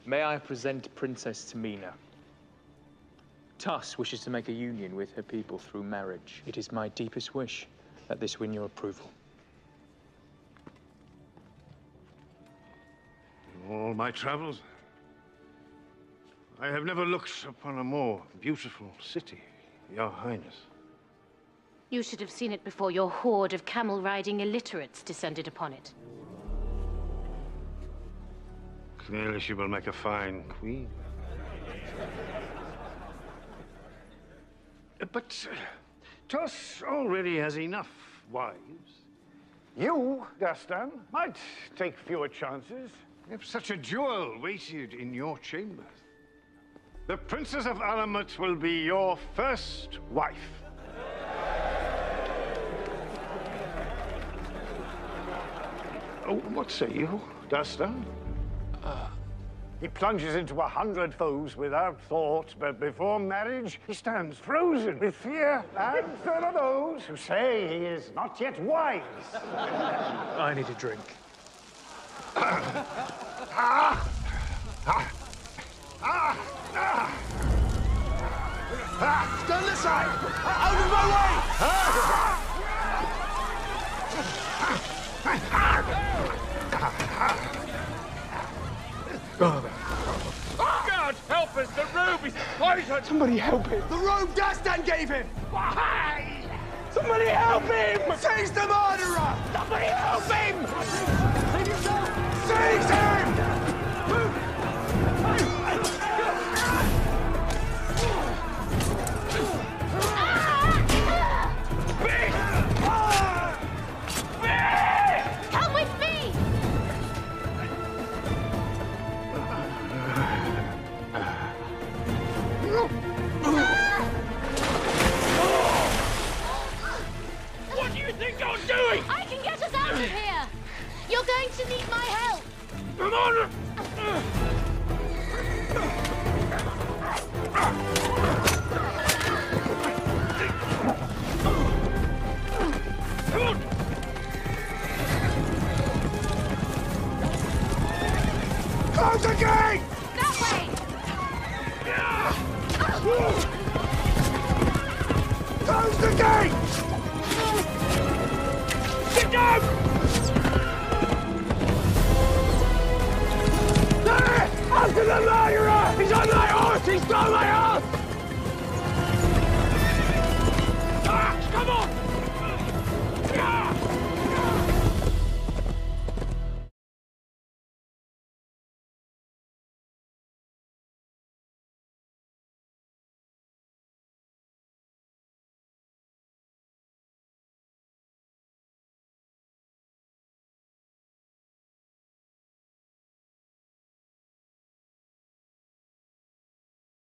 May I present Princess Tamina? Tuss wishes to make a union with her people through marriage. It is my deepest wish that this win your approval. In all my travels, I have never looked upon a more beautiful city, Your Highness. You should have seen it before your horde of camel-riding illiterates descended upon it. Clearly she will make a fine queen. But Tuss already has enough wives. You, Dastan, might take fewer chances if such a jewel waited in your chambers. The Princess of Alamut will be your first wife. Oh, what say you, Dastan? He plunges into 100 foes without thought, but before marriage, he stands frozen with fear. And there are those who say he is not yet wise. I need a drink. Stand aside! Out of my way! God help us! The robe is poisoned! Somebody help him! The robe Dastan gave him! Why? Somebody help him! Seize the murderer! Somebody help him! Seize him! Come with me! What do you think you're doing? I can get us out of here! You're going to need my help! Come on! Come on! Close the gate! That way! Close the gate! Sit down! There! After the murderer! He's on my horse! He stole my horse!